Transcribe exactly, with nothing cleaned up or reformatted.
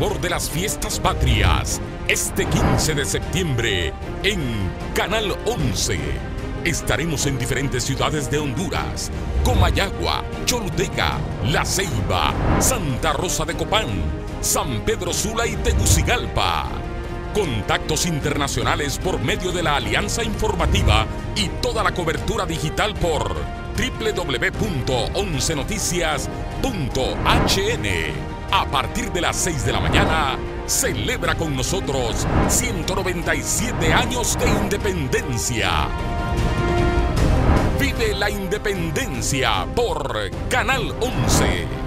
sabor de las fiestas patrias, este quince de septiembre en Canal once. Estaremos en diferentes ciudades de Honduras: Comayagua, Choluteca, La Ceiba, Santa Rosa de Copán, San Pedro Sula y Tegucigalpa. Contactos internacionales por medio de la Alianza Informativa y toda la cobertura digital por doble u doble u doble u punto once noticias punto h n. A partir de las seis de la mañana, celebra con nosotros ciento noventa y siete años de independencia. Vive la independencia por Canal once.